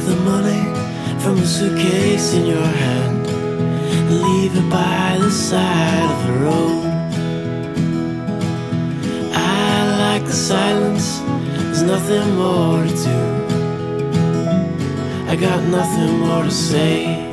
the money from the suitcase in your hand and leave it by the side of the road. I like the silence, there's nothing more to do. I got nothing more to say.